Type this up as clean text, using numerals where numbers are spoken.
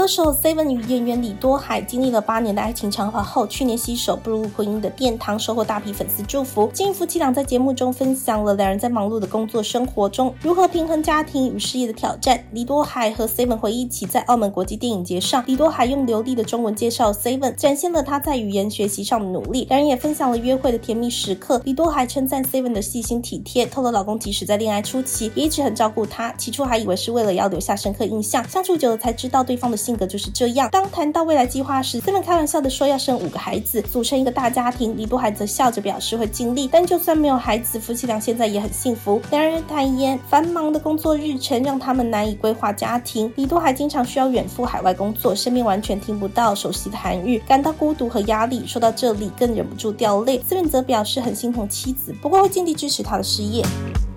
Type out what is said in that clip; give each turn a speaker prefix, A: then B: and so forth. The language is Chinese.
A: 歌手 Seven 与演员李多海经历了8年的爱情长跑后，去年携手步入婚姻的殿堂，收获大批粉丝祝福。金夫妻俩在节目中分享了两人在忙碌的工作生活中如何平衡家庭与事业的挑战。李多海和 Seven 回忆起在澳门国际电影节上，李多海用流利的中文介绍 Seven， 展现了他在语言学习上的努力。两人也分享了约会的甜蜜时刻。李多海称赞 Seven 的细心体贴，透露老公即使在恋爱初期也一直很照顾她，起初还以为是为了要留下深刻印象，相处久了才知道对方的性格就是这样。当谈到未来计划时， Seven 开玩笑的说要生5个孩子，组成一个大家庭。李多海则笑着表示会尽力，但就算没有孩子，夫妻俩现在也很幸福。两人坦言，繁忙的工作日程让他们难以规划家庭。李多海经常需要远赴海外工作，身边完全听不到熟悉的韩语，感到孤独和压力。说到这里更忍不住掉泪。Seven 则表示很心疼妻子，不过会尽力支持她的事业。